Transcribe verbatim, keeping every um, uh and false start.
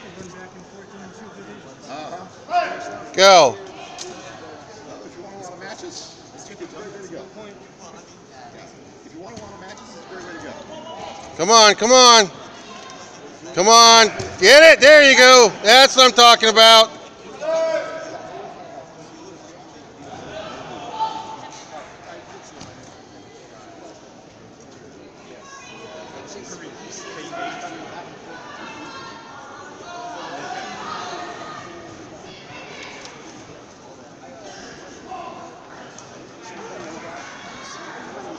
Uh-huh. Go. If you want a lot of matches, it's a great way to go. If you want a lot of matches, it's a great way to go. Come on, come on. Come on. Get it. There you go. That's what I'm talking about.